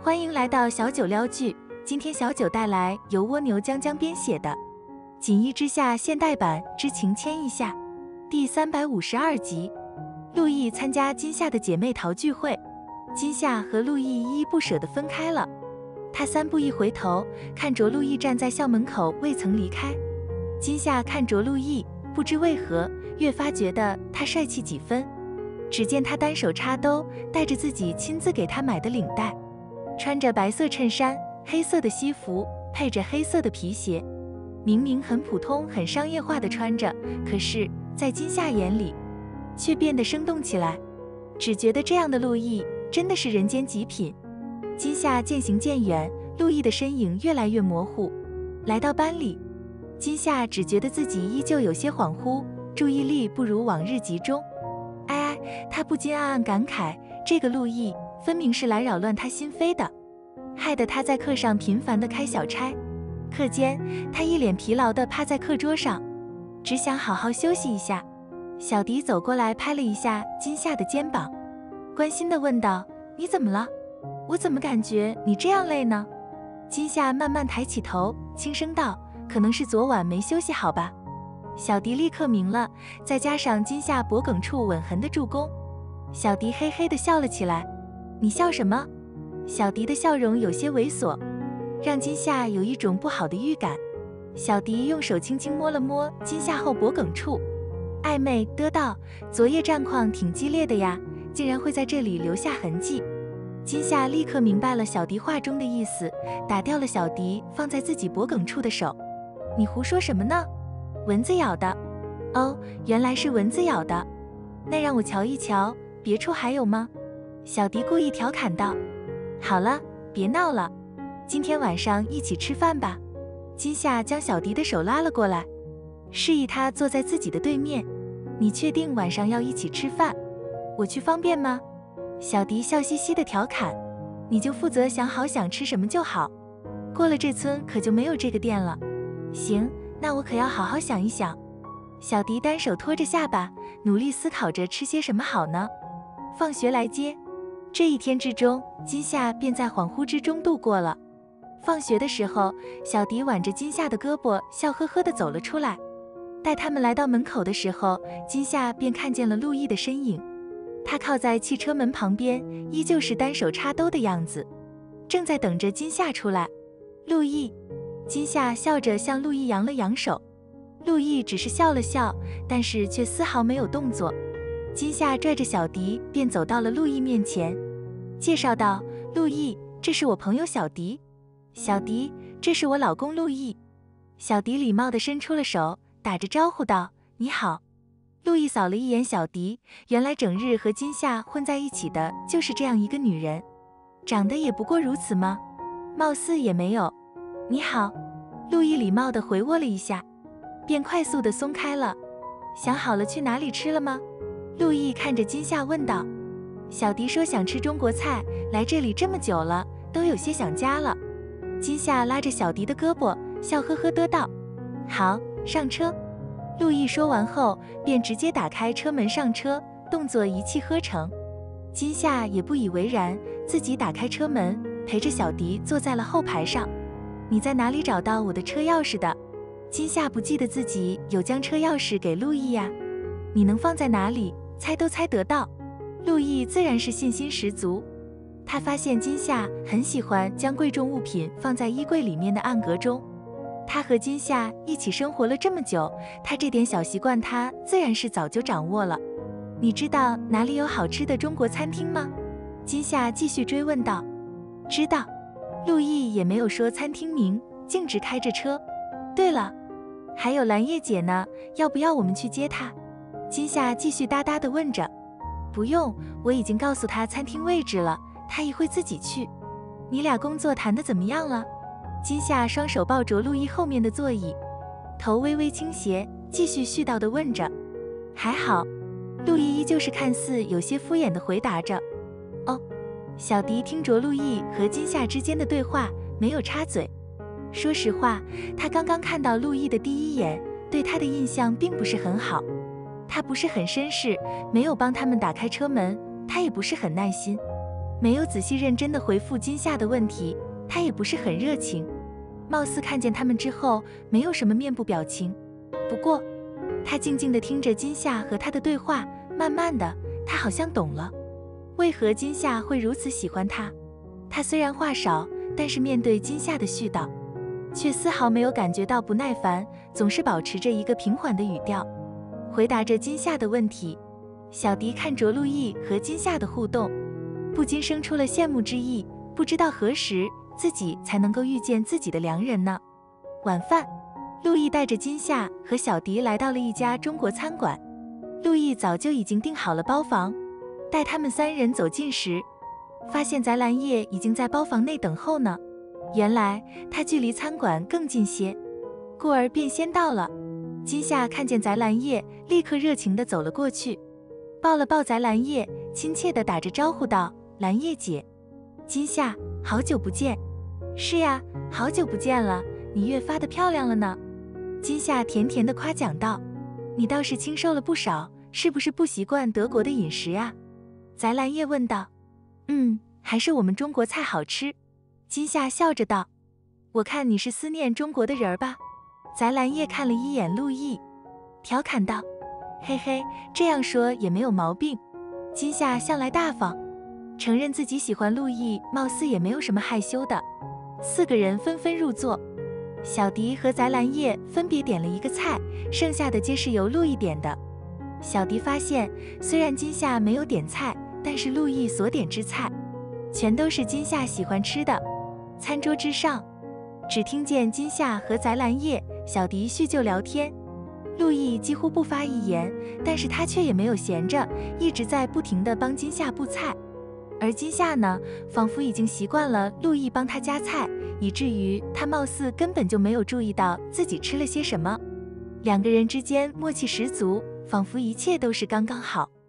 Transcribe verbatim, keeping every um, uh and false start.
欢迎来到小九撩剧，今天小九带来由蜗牛江江编写的《锦衣之下》现代版之情牵一下第三百五十二集。陆毅参加今夏的姐妹淘聚会，今夏和陆毅依依不舍地分开了。他三步一回头，看着陆毅站在校门口未曾离开。今夏看着陆毅，不知为何越发觉得他帅气几分。只见他单手插兜，带着自己亲自给他买的领带，穿着白色衬衫、黑色的西服，配着黑色的皮鞋。明明很普通、很商业化的穿着，可是，在今夏眼里，却变得生动起来。只觉得这样的陆毅真的是人间极品。今夏渐行渐远，陆毅的身影越来越模糊。来到班里，今夏只觉得自己依旧有些恍惚，注意力不如往日集中。哎哎，他不禁暗暗感慨，这个陆毅分明是来扰乱他心扉的，害得他在课上频繁地开小差。课间，他一脸疲劳地趴在课桌上，只想好好休息一下。小迪走过来拍了一下今夏的肩膀，关心地问道：“你怎么了？我怎么感觉你这样累呢？”今夏慢慢抬起头，轻声道：“可能是昨晚没休息好吧。”小迪立刻明了，再加上今夏脖梗处吻痕的助攻，小迪嘿嘿地笑了起来。“你笑什么？”小迪的笑容有些猥琐，让今夏有一种不好的预感。小迪用手轻轻摸了摸今夏后脖梗处，暧昧的道：“昨夜战况挺激烈的呀，竟然会在这里留下痕迹。”今夏立刻明白了小迪话中的意思，打掉了小迪放在自己脖梗处的手。“你胡说什么呢？蚊子咬的。”“哦，原来是蚊子咬的，那让我瞧一瞧，别处还有吗？”小迪故意调侃道。“好了，别闹了，今天晚上一起吃饭吧。”今夏将小迪的手拉了过来，示意他坐在自己的对面。“你确定晚上要一起吃饭？我去方便吗？”小迪笑嘻嘻的调侃。“你就负责想好想吃什么就好，过了这村可就没有这个店了。”“行，那我可要好好想一想。”小迪单手托着下巴，努力思考着吃些什么好呢。放学来接，这一天之中，今夏便在恍惚之中度过了。放学的时候，小迪挽着今夏的胳膊，笑呵呵地走了出来。待他们来到门口的时候，今夏便看见了陆毅的身影。他靠在汽车门旁边，依旧是单手插兜的样子，正在等着今夏出来。“陆毅！”今夏笑着向陆毅扬了扬手。陆毅只是笑了笑，但是却丝毫没有动作。今夏拽着小迪便走到了陆毅面前，介绍道：“陆毅，这是我朋友小迪。小迪，这是我老公陆毅。”小迪礼貌地伸出了手，打着招呼道：“你好。”陆毅扫了一眼小迪，原来整日和今夏混在一起的就是这样一个女人，长得也不过如此吗？貌似也没有。“你好。”陆毅礼貌地回握了一下，便快速地松开了。“想好了去哪里吃了吗？”陆毅看着今夏问道。小迪说想吃中国菜，来这里这么久了，都有些想家了。今夏拉着小迪的胳膊，笑呵呵的道：“好，上车。”陆毅说完后，便直接打开车门上车，动作一气呵成。今夏也不以为然，自己打开车门，陪着小迪坐在了后排上。“你在哪里找到我的车钥匙的？”今夏不记得自己有将车钥匙给陆毅呀。“你能放在哪里，猜都猜得到。”陆毅自然是信心十足。他发现今夏很喜欢将贵重物品放在衣柜里面的暗格中。他和今夏一起生活了这么久，他这点小习惯他自然是早就掌握了。“你知道哪里有好吃的中国餐厅吗？”今夏继续追问道。“知道。”陆毅也没有说餐厅名，径直开着车。“对了，还有蓝叶姐呢，要不要我们去接她？”今夏继续哒哒地问着。“不用，我已经告诉她餐厅位置了，她也会自己去。你俩工作谈得怎么样了？”今夏双手抱着陆毅后面的座椅，头微微倾斜，继续絮叨地问着。“还好。”陆毅依旧是看似有些敷衍地回答着。“哦。”小迪听着陆毅和今夏之间的对话，没有插嘴。说实话，他刚刚看到陆毅的第一眼，对他的印象并不是很好。他不是很绅士，没有帮他们打开车门，他也不是很耐心。 没有仔细认真地回复金夏的问题，他也不是很热情，貌似看见他们之后没有什么面部表情。不过，他静静地听着金夏和他的对话，慢慢的，他好像懂了，为何金夏会如此喜欢他。他虽然话少，但是面对金夏的絮叨，却丝毫没有感觉到不耐烦，总是保持着一个平缓的语调，回答着金夏的问题。小迪看着陆毅和金夏的互动，不禁生出了羡慕之意，不知道何时自己才能够遇见自己的良人呢。晚饭，陆毅带着金夏和小迪来到了一家中国餐馆。陆毅早就已经订好了包房，待他们三人走近时，发现翟兰叶已经在包房内等候呢。原来他距离餐馆更近些，故而便先到了。金夏看见翟兰叶，立刻热情地走了过去，抱了抱翟兰叶，亲切地打着招呼道：“兰叶姐。”金夏，好久不见。是呀，好久不见了，你越发的漂亮了呢。金夏甜甜地夸奖道：“你倒是清瘦了不少，是不是不习惯德国的饮食啊？”翟兰叶问道。嗯，还是我们中国菜好吃。金夏笑着道：“我看你是思念中国的人儿吧？”翟兰叶看了一眼陆毅，调侃道：“嘿嘿，这样说也没有毛病。”金夏向来大方，承认自己喜欢陆毅，貌似也没有什么害羞的。四个人纷纷入座，小迪和翟兰叶分别点了一个菜，剩下的皆是由陆毅点的。小迪发现，虽然金夏没有点菜，但是陆毅所点之菜，全都是金夏喜欢吃的。餐桌之上，只听见金夏和翟兰叶、小迪叙旧聊天，陆毅几乎不发一言，但是他却也没有闲着，一直在不停地帮金夏布菜。而金夏呢，仿佛已经习惯了陆毅帮他夹菜，以至于他貌似根本就没有注意到自己吃了些什么。两个人之间默契十足，仿佛一切都是刚刚好。